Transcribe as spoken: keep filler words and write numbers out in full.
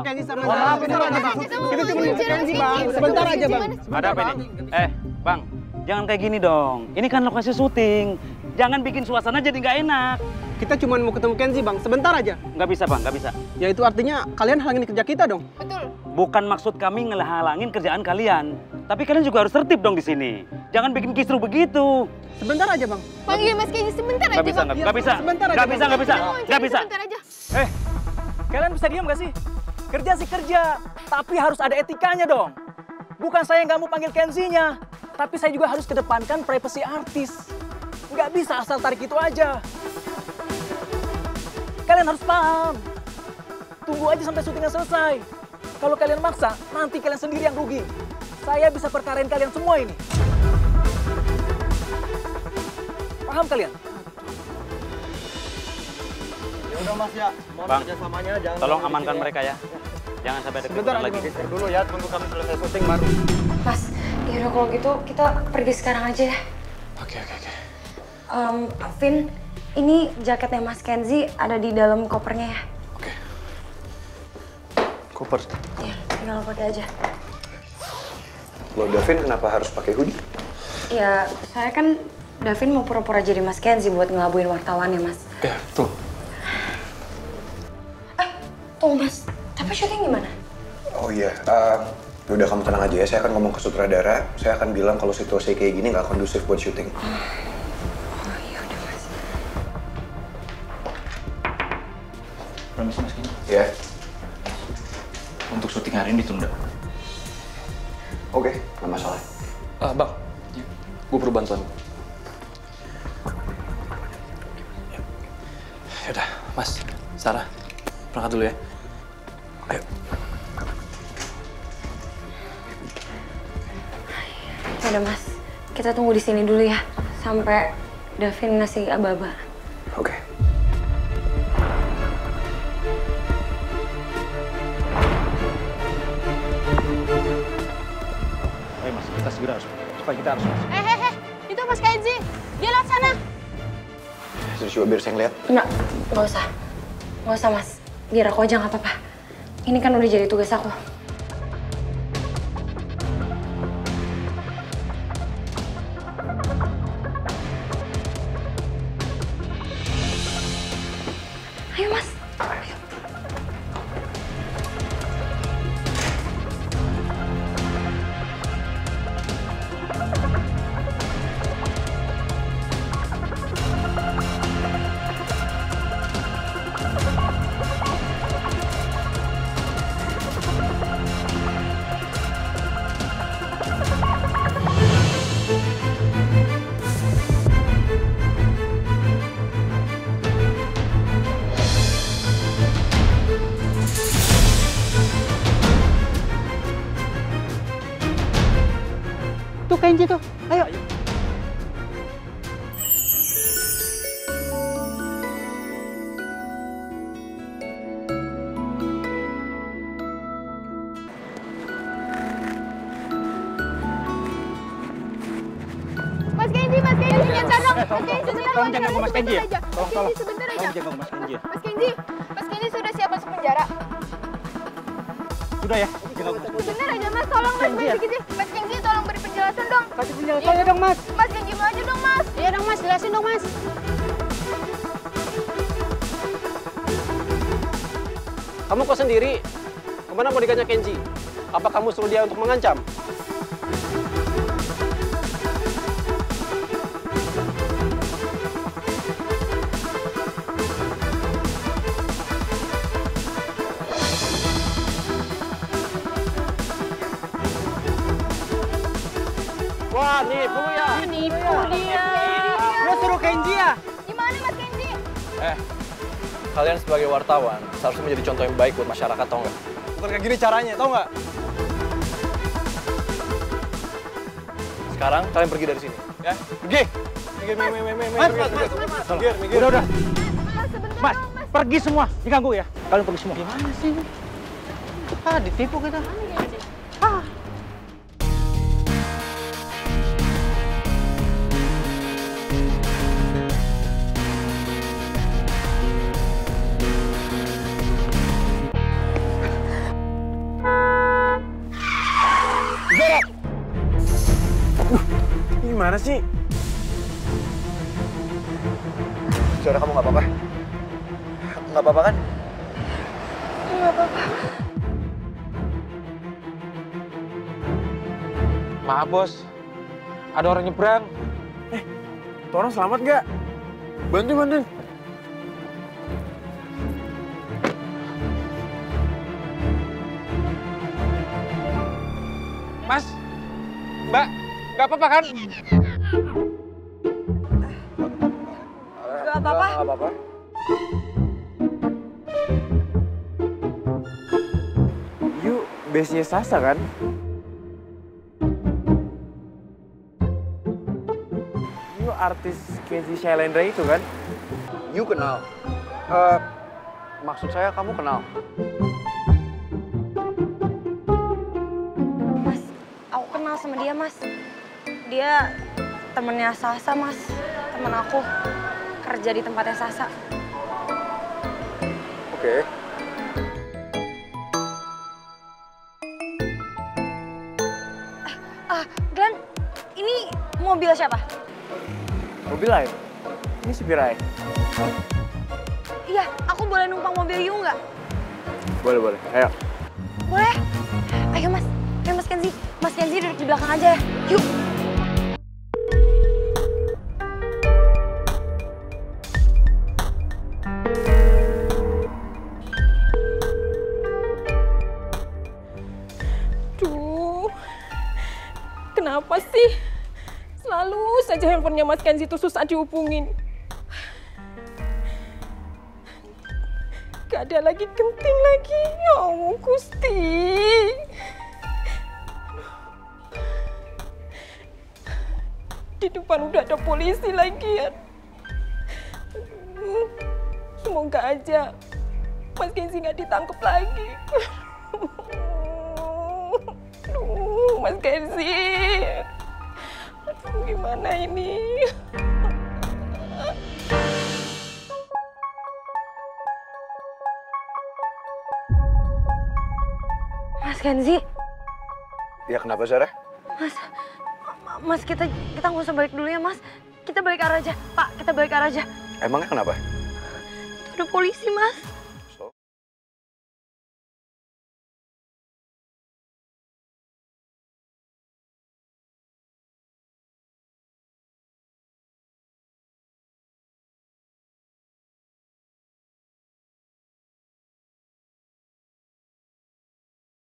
Kenzi sama Zara. Sebentar aja bang. Kita cuma mau Kenzi bang. Sebentar aja bang. Ada apa ini? Eh bang, jangan kayak gini dong. Ini kan lokasi syuting. Jangan bikin suasana jadi nggak enak. Kita cuma mau ketemu Kenzi bang. Sebentar aja. Nggak bisa bang, nggak bisa. Ya itu artinya kalian halangin kerja kita dong. Betul. Bukan maksud kami ngehalangin kerjaan kalian. Tapi kalian juga harus tertib dong di sini. Jangan bikin kisruh begitu. Sebentar aja bang. Panggil Mas Kenzi sebentar aja. Nggak bisa, Bang. nggak bisa. Sebentar aja, Nggak bisa, Bang. nggak bisa. Mau Nggak cari bisa. Sebentar aja. Eh, kalian bisa diam gak sih? Kerja sih kerja, tapi harus ada etikanya dong. Bukan saya yang nggak mau panggil Kenzi-nya, tapi saya juga harus kedepankan privasi artis. Nggak bisa asal tarik itu aja. Kalian harus paham. Tunggu aja sampai syutingnya selesai. Kalau kalian maksa, nanti kalian sendiri yang rugi. Saya bisa perkarain kalian semua ini. Paham kalian? Ya udah Mas ya, mohon Bang, kerjasamanya jangan. Tolong sampai amankan di sini mereka ya. Jangan sampai ada Sebentar keributan aja lagi. bang. Dulu ya, tunggu kami selesai syuting baru. Mas, yaudah kalau gitu kita pergi sekarang aja ya. Oke oke oke. Um, Vin, ini jaketnya Mas Kenzi ada di dalam kopernya ya. Oke. Koper. Iya, tinggal pakai aja. Lo Davin kenapa harus pakai hoodie? Ya, saya kan Davin mau pura-pura jadi Mas Kenzi buat ngelabuin wartawan ya, Mas. Ya, tuh. Eh, tunggu Mas, tapi syuting gimana? Oh iya, uh, udah kamu tenang aja ya. Saya akan ngomong ke sutradara. Saya akan bilang kalau situasi kayak gini nggak kondusif buat syuting. Oh iya udah Mas. Permisi Mas Kenzi. Ya. Untuk syuting hari ini ditunda. Oke, nggak masalah. Ah, Bang. Ya. Gue perlu bantuan. Ya udah, Mas, Sarah, berangkat dulu ya. Ayo. Udah Mas, kita tunggu di sini dulu ya sampai Davin ngasih aba-aba. Oke. Ayo mas, kita segera harus. Supaya kita harus masuk. Eh, eh, eh. Itu Mas Kenzi. Dia lewat sana. Terus coba biar saya ngeliat. Enggak, nggak usah. Nggak usah Mas, biar aku aja nggak apa-apa. Ini kan udah jadi tugas aku. Ayo Mas. Ayo. Tuh Kenzi tuh. Ayo. Mas Kenzi, Mas Kenzi, sebentar dong. Mas Kenzi, sebentar. Tolong jaga Mas Kenzi ya. Mas Tolong, tolong. Kenzi, sebentar aja. Tolong jaga Mas Kenzi ya. Mas Kenzi, Mas Kenzi sudah siap masuk penjara. Sudah ya, jaga Mas. Sebentar aja Mas, tolong Mas Kenzi. Mas Kenzi, tolong beri penjelasan dong. Kasih penjelasannya dong mas. Mas Kenzi mau aja dong Mas. Iya dong Mas, jelasin dong Mas. Kamu kok sendiri? Kemana bodyguardnya Kenzi? Apa kamu suruh dia untuk mengancam? Wah, nipu ya. Nipu dia. Lo suruh Kenzi ya? Gimana Mas Kenzi? Eh, kalian sebagai wartawan seharusnya menjadi contoh yang baik buat masyarakat, tau nggak? Bukan kayak gini caranya, tau nggak? Sekarang kalian pergi dari sini, ya? Pergi! Minggir, minggir, minggir, minggir, Mas, minggir, mas, mas, minggir. mas. Minggir, minggir. Udah, udah. Mas, sebentar Mas, dong Mas. pergi semua. Diganggu ya. Kalian pergi semua. Gimana sih? Ah, ditipu kita. Ah. gimana sih? Saudara, kamu nggak apa-apa? Nggak apa-apa kan? Nggak apa-apa. Maaf bos, ada orang nyebrang. Eh, tuh orang selamat nggak? Bantu, bantu. Mas, Mbak, nggak apa-apa kan? Nggak apa-apa. Nggak apa-apa. Yuk, base-nya Sasa kan? Yuk, artis Kenzi Shailendra itu kan? You kenal? Eh, maksud saya kamu kenal? Mas, aku kenal sama dia, Mas. Dia temennya Sasa, Mas. Temen aku kerja di tempatnya Sasa. Oke. Ah, Glenn, ini mobil siapa? Mobil lain? Ini supir Rai. Iya, aku boleh numpang mobil Yu nggak? Boleh, boleh. Ayo. Boleh. Ayo, Mas. Ayo, Mas Kenzi. Mas Kenzi duduk di belakang aja ya. Yuk. Duh, kenapa sih? Selalu saja handphonenya Mas Kenzi itu susah dihubungin. Gak ada lagi genting lagi. Ya Allah, Gusti. Di depan udah ada polisi lagi ya. Semoga aja Mas Kenzi nggak ditangkap lagi. Aduh, Mas Kenzi. Aduh, gimana ini? Mas Kenzi. Ya kenapa, Sarah? Mas, Mas kita kita nggak usah balik dulu ya, Mas. Kita balik arah aja. Pak, kita balik arah aja. Emangnya kenapa? Itu ada polisi, Mas.